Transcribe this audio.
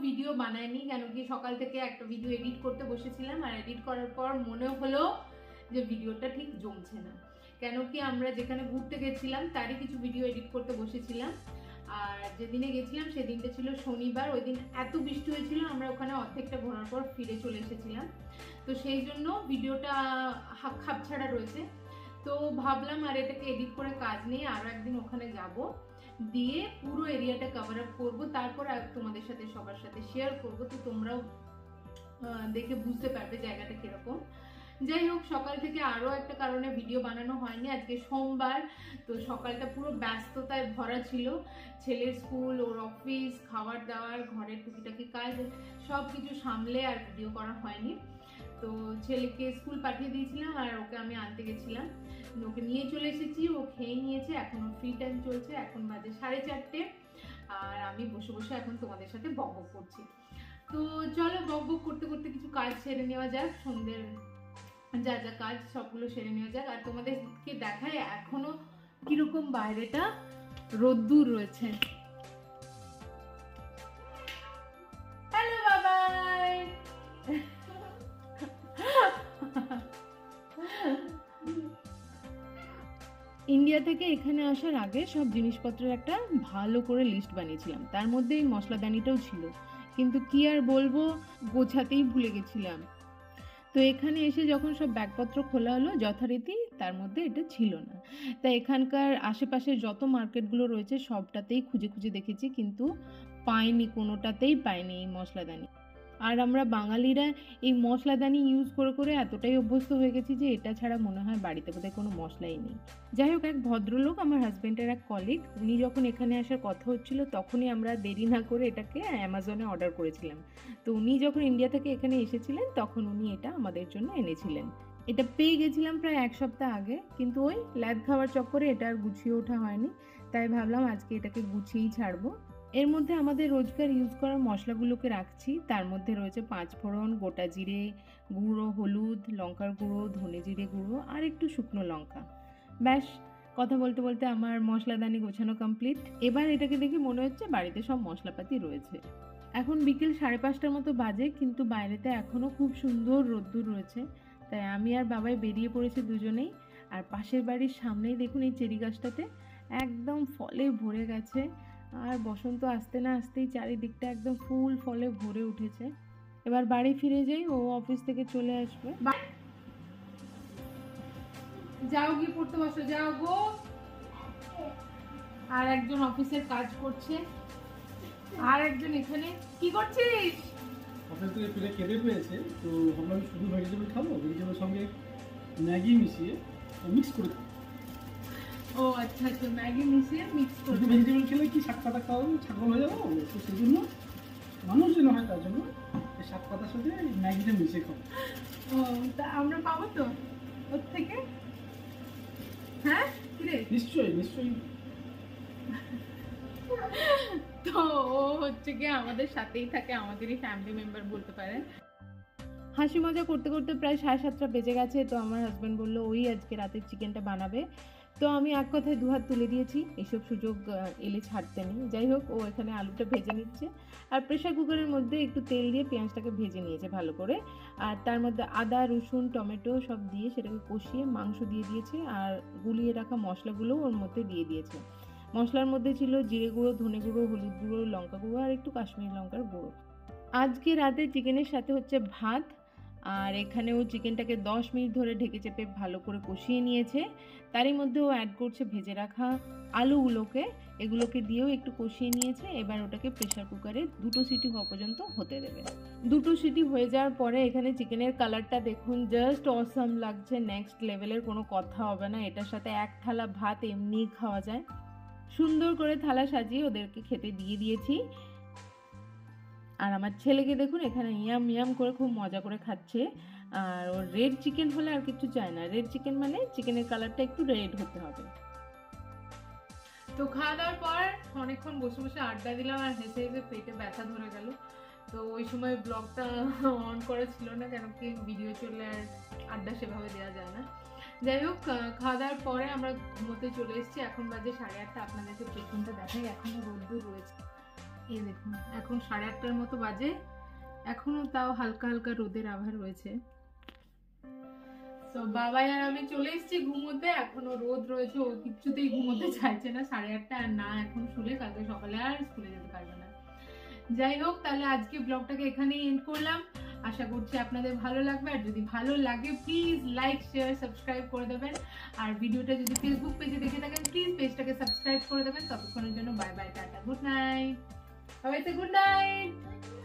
Video বানাইনি, কেন কি সকাল থেকে একটা ভিডিও এডিট করতে বসেছিলাম, আর এডিট করার পর মনে হলো যে ভিডিওটা ঠিক জমছে না। কেন কি আমরা যেখানে ঘুরতে গেছিলাম তারই কিছু ভিডিও এডিট করতে বসেছিলাম, আর যেদিনে গেছিলাম সেদিনটা ছিল শনিবার। ওই দিন এত বৃষ্টি হয়েছিল, আমরা ওখানে অর্ধেকটা ঘোরার পর ফিরে চলে এসেছিলাম। তো সেই জন্য ভিডিওটা খাপছাড়া রয়েছে। তো ভাবলাম আর এটাকে এডিট করে কাজ নেই, আরও একদিন ওখানে যাব, দিয়ে পুরো এরিয়াটা কভার আপ করবো, তারপর তোমাদের সাথে সবার সাথে শেয়ার করবো, তো তোমরাও দেখে বুঝতে পারবে জায়গাটা কিরকম। যাই হোক, সকাল থেকে আরও একটা কারণে ভিডিও বানানো হয়নি। আজকে সোমবার, তো সকালটা পুরো ব্যস্ততায় ভরা ছিল। ছেলের স্কুল, ওর অফিস, খাবার দাবার, ঘরের টুকিটাকি কাজ সব কিছু সামলে আর ভিডিও করা হয়নি। তো ছেলেকে স্কুল পাঠিয়ে দিয়েছিলাম আর ওকে আমি আনতে গেছিলাম, ওকে নিয়ে চলে এসেছি, ও খেয়ে নিয়েছে, এখন ফ্রি টাইম চলছে, এখন বাজে 4:30, আর আমি বসে বসে এখন তোমাদের সাথে বকবক করছি। তো চলো বকবক করতে করতে কিছু কাজ সেরে নেওয়া যাক, সন্ধ্যের যা যা কাজ সবগুলো সেরে নেওয়া যাক, আর তোমাদেরকে দেখায় এখনো কিরকম বাইরেটা রোদ্দুর রয়েছে। হ্যালো বাবাই। ইন্ডিয়া থেকে এখানে আসার আগে সব জিনিসপত্রের একটা ভালো করে লিস্ট বানিয়েছিলাম, তার মধ্যে এই মশলাদানিটাও ছিল, কিন্তু কি আর বলবো, গোছাতেই ভুলে গেছিলাম। তো এখানে এসে যখন সব ব্যাগপত্র খোলা হলো যথারীতি, তার মধ্যে এটা ছিল না। তাই এখানকার আশেপাশে যত মার্কেটগুলো রয়েছে সবটাতেই খুঁজে খুঁজে দেখেছি, কিন্তু পাইনি, কোনোটাতেই পাইনি এই মশলাদানি। আর আমরা বাঙালিরা এই মশলাদানি ইউজ করে করে এতটাই অভ্যস্ত হয়ে গেছি যে এটা ছাড়া মনে হয় বাড়িতে বোধহয় কোনো মশলাই নেই। যাই হোক, এক ভদ্রলোক, আমার হাজব্যান্ডের এক কলিগ, উনি যখন এখানে আসার কথা হচ্ছিল তখনই আমরা দেরি না করে এটাকে অ্যামাজনে অর্ডার করেছিলাম। তো উনি যখন ইন্ডিয়া থেকে এখানে এসেছিলেন তখন উনি এটা আমাদের জন্য এনেছিলেন। এটা পেয়ে গেছিলাম প্রায় 1 সপ্তাহ আগে, কিন্তু ওই ল্যাদ খাওয়ার চক্করে এটা আর গুছিয়ে ওঠা হয়নি। তাই ভাবলাম আজকে এটাকে গুছিয়েই ছাড়বো। এর মধ্যে আমাদের রোজকার ইউজ করা মশলাগুলোকে রাখছি। তার মধ্যে রয়েছে 5 ফোড়ন, গোটা জিরে গুঁড়ো, হলুদ, লঙ্কার গুঁড়ো, ধনে জিরে গুঁড়ো আর একটু শুকনো লঙ্কা। ব্যাস, কথা বলতে বলতে আমার মশলাদানি গোছানো কমপ্লিট। এবার এটাকে দেখে মনে হচ্ছে বাড়িতে সব মশলাপাতি রয়েছে। এখন বিকেল 5:30টার মতো বাজে, কিন্তু বাইরেতে এখনও খুব সুন্দর রোদ্দুর রয়েছে। তাই আমি আর বাবাই বেরিয়ে পড়েছি দুজনেই। আর পাশের বাড়ির সামনেই দেখুন এই চেরি গাছটাতে একদম ফলে ভরে গেছে, আর বসন্ত আসতে না আসতেই চারিদিকটা একদম ফুল ফলে ভরে উঠেছে। এবার বাড়ি ফিরে যাই, ও অফিস থেকে চলে আসবে। যাও গিয়ে পড়তে বসো, যাও গো। আর একজন অফিসের কাজ করছে, আর একজন এখানে কি করছিস? অফিস থেকে ফিরে খেতে পেয়েছে, তো ভাবলাম শুধু ভেজিটেবল খাবো, ভেজিটেবল সঙ্গে ম্যাগি মিশিয়ে মিক্স করে খাবো। ও আচ্ছা আচ্ছা, ম্যাগি মিশিয়ে মিক্স করে। শুধু ভেজিটেবল খেলে কি শাক পাতা খাওয়া ছাগল হয়ে যাবো, তো সেই জন্য মানুষ যেন হয় তার জন্য এই শাক পাতার সাথে ম্যাগিটা মিশিয়ে খাবো। ও, তা আমরা পাবো তো ওর থেকে? হ্যাঁ কিরে? নিশ্চয়ই নিশ্চয়ই। তো ও হচ্ছে গিয়ে আমাদের সাথেই থাকে, আমাদেরই ফ্যামিলি মেম্বার বলতে পারেন। হাসি মজা করতে করতে প্রায় 7:30 বেজে গেছে। তো আমার হাজব্যান্ড বললো ওই আজকে রাতের চিকেনটা বানাবে। তো আমি এক কথায় দুহাত তুলে দিয়েছি, এসব সুযোগ এলে ছাড়তে নেই। যাই হোক, ও এখানে আলুটা ভেজে নিচ্ছে, আর প্রেশার কুকারের মধ্যে একটু তেল দিয়ে পেঁয়াজটাকে ভেজে নিয়েছে ভালো করে, আর তার মধ্যে আদা, রসুন, টমেটো সব দিয়ে সেটাকে কষিয়ে মাংস দিয়ে দিয়েছে, আর গুলিয়ে রাখা মশলাগুলো ওর মধ্যে দিয়ে দিয়েছে। মশলার মধ্যে ছিল জিরে গুঁড়ো, ধনে গুঁড়ো, হলুদ গুঁড়ো, লঙ্কা গুঁড়ো আর একটু কাশ্মীরি লঙ্কার গুঁড়ো। আজকে রাতে চিকেনের সাথে হচ্ছে ভাত, আর এখানেও চিকেনটাকে 10 মিনিট ধরে ঢেকে চেপে ভালো করে কষিয়ে নিয়েছে। তারই মধ্যে ও অ্যাড করছে ভেজে রাখা আলুগুলোকে, এগুলোকে দিয়েও একটু কষিয়ে নিয়েছে। এবার ওটাকে প্রেশার কুকারে 2টো সিটি হওয়া পর্যন্ত হতে দেবে। 2টো সিটি হয়ে যাওয়ার পরে এখানে চিকেনের কালারটা দেখুন, জাস্ট অসাম লাগছে, নেক্সট লেভেলের, কোনো কথা হবে না। এটার সাথে এক থালা ভাত এমনিই খাওয়া যায়। সুন্দর করে থালা সাজিয়ে ওদেরকে খেতে দিয়ে দিয়েছি। আর আমার ছেলেকে দেখুন এখানে ইয়াম ইয়াম করে খুব মজা করে খাচ্ছে। আর ওর রেড চিকেন হলে আর কিছু চায় না, রেড চিকেন মানে চিকেনের কালারটা একটু রেড হতে হবে। তো খাওয়া দাওয়ার পর অনেকক্ষণ বসে বসে আড্ডা দিলাম, আর হেসে হেসে পেটে ব্যথা ধরে গেল। তো ওই সময় ব্লগটা অন করা ছিল না, কেন কি ভিডিও চললে আর আড্ডা সেভাবে দেওয়া যায় না। যাই হোক, খাওয়া দাওয়ার পরে আমরা ঘুমোতে চলে এসেছি। এখন বাজে 8:30। আপনাদেরকে পেছনটা দেখাই, এখনো রোদ্দুর রয়েছে। এই দেখুন এখন 8:30টার মতো বাজে, এখনো তাও হালকা হালকা রোদের আভা রয়েছে। তো বাবাই আর আমি চলে এসেছি ঘুমোতে, এখনো রোদ রয়েছে, ও কিছুতেই ঘুমোতে চাইছে না 8:30 আর না এখন শুলে কালকে সকালে আর স্কুলে যেতে পারবে না। যাই হোক, তাহলে আজকে ব্লগটাকে এখানেই এন্ড করলাম। আশা করছি আপনাদের ভালো লাগবে, আর যদি ভালো লাগে প্লিজ লাইক শেয়ার সাবস্ক্রাইব করে দেবেন। আর ভিডিওটা যদি ফেসবুক পেজে দেখে থাকেন প্লিজ পেজটাকে সাবস্ক্রাইব করে দেবেন। ততক্ষণের জন্য bye bye, tata, good night. সবাইকে গুড নাইট।